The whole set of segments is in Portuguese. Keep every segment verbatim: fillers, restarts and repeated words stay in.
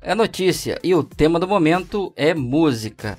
é notícia e o tema do momento é música.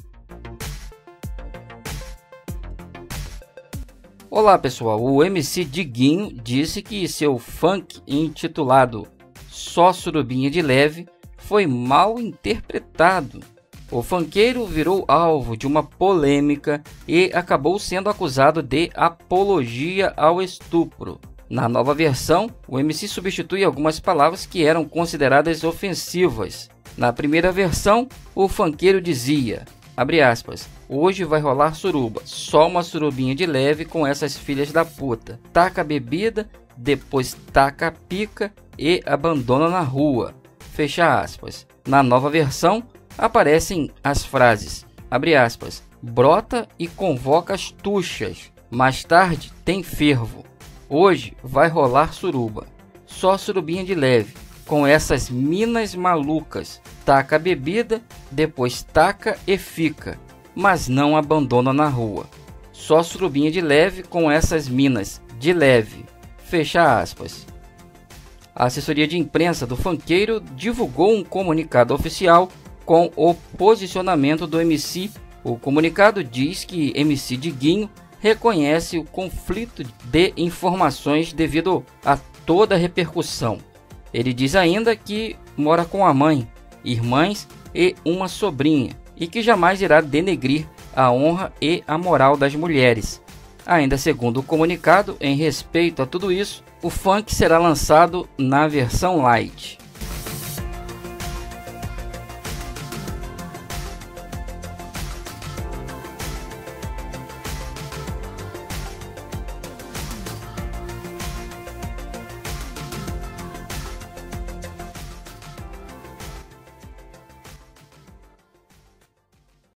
Olá pessoal, o M C Diguinho disse que seu funk intitulado Só Surubinha de Leve foi mal interpretado. O funkeiro virou alvo de uma polêmica e acabou sendo acusado de apologia ao estupro. Na nova versão, o M C substitui algumas palavras que eram consideradas ofensivas. Na primeira versão, o funkeiro dizia, abre aspas, hoje vai rolar suruba, só uma surubinha de leve com essas filhas da puta. Taca a bebida, depois taca a pica e abandona na rua. Fecha aspas. Na nova versão, aparecem as frases, abre aspas, brota e convoca as tuchas. Mais tarde tem fervo. Hoje vai rolar suruba, só surubinha de leve, com essas minas malucas. Taca a bebida, depois taca e fica, mas não abandona na rua. Só surubinha de leve com essas minas, de leve. Fecha aspas. A assessoria de imprensa do funkeiro divulgou um comunicado oficial com o posicionamento do M C. O comunicado diz que M C Diguinho reconhece o conflito de informações devido a toda a repercussão. Ele diz ainda que mora com a mãe, irmãs e uma sobrinha e que jamais irá denegrir a honra e a moral das mulheres. Ainda segundo o comunicado, em respeito a tudo isso, o funk será lançado na versão light.